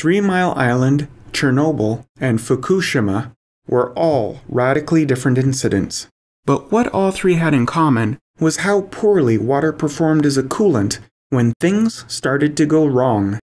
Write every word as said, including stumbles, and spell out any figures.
Three Mile Island, Chernobyl, and Fukushima were all radically different incidents. But what all three had in common was how poorly water performed as a coolant when things started to go wrong.